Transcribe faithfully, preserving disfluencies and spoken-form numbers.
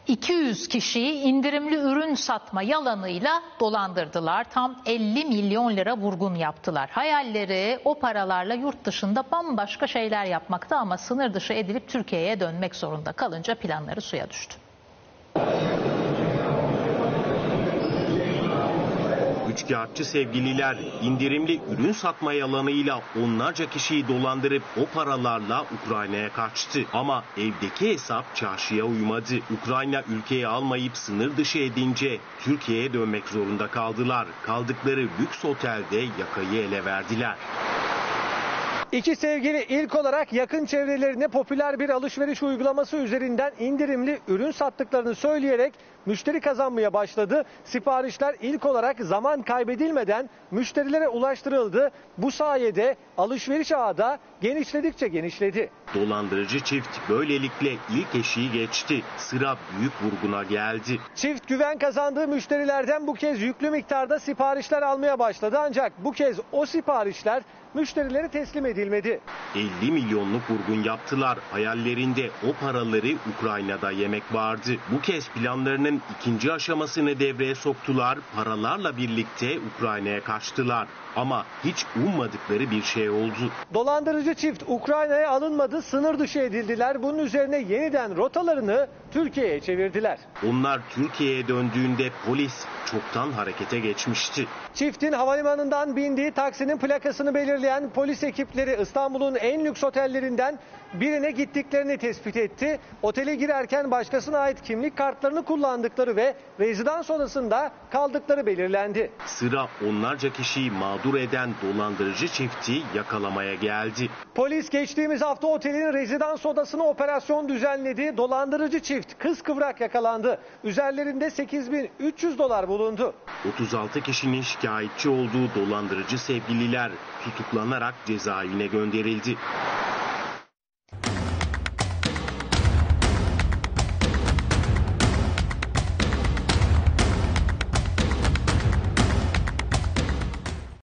iki yüz kişiyi indirimli ürün satma yalanıyla dolandırdılar. Tam elli milyon lira vurgun yaptılar. Hayalleri o paralarla yurt dışında bambaşka şeyler yapmakta ama sınır dışı edilip Türkiye'ye dönmek zorunda kalınca planları suya düştü. Üçkağıtçı sevgililer indirimli ürün satma yalanıyla onlarca kişiyi dolandırıp o paralarla Ukrayna'ya kaçtı. Ama evdeki hesap çarşıya uymadı. Ukrayna ülkeyi almayıp sınır dışı edince Türkiye'ye dönmek zorunda kaldılar. Kaldıkları lüks otelde yakayı ele verdiler. İki sevgili ilk olarak yakın çevrelerine popüler bir alışveriş uygulaması üzerinden indirimli ürün sattıklarını söyleyerek müşteri kazanmaya başladı. Siparişler ilk olarak zaman kaybedilmeden müşterilere ulaştırıldı. Bu sayede alışveriş ağı da genişledikçe genişledi. Dolandırıcı çift böylelikle ilk eşiği geçti. Sıra büyük vurguna geldi. Çift güven kazandığı müşterilerden bu kez yüklü miktarda siparişler almaya başladı. Ancak bu kez o siparişler müşterilere teslim edilmedi. elli milyonluk vurgun yaptılar. Hayallerinde o paraları Ukrayna'da yemek vardı. Bu kez planlarının ikinci aşamasını devreye soktular. Paralarla birlikte Ukrayna'ya kaçtılar. Ama hiç ummadıkları bir şey oldu. Dolandırıcı çift Ukrayna'ya alınmadı, sınır dışı edildiler. Bunun üzerine yeniden rotalarını Türkiye'ye çevirdiler. Onlar Türkiye'ye döndüğünde polis çoktan harekete geçmişti. Çiftin havalimanından bindiği taksinin plakasını belirleyen polis ekipleri İstanbul'un en lüks otellerinden birine gittiklerini tespit etti. Otele girerken başkasına ait kimlik kartlarını kullandıkları ve rezidans odasında kaldıkları belirlendi. Sıra onlarca kişiyi mağdur eden dolandırıcı çifti yakalamaya geldi. Polis geçtiğimiz hafta otelin rezidans odasına operasyon düzenledi. Dolandırıcı çift kıskıvrak yakalandı. Üzerlerinde sekiz bin üç yüz dolar bulundu. otuz altı kişinin şikayetçi olduğu dolandırıcı sevgililer tutuklanarak cezaevine gönderildi.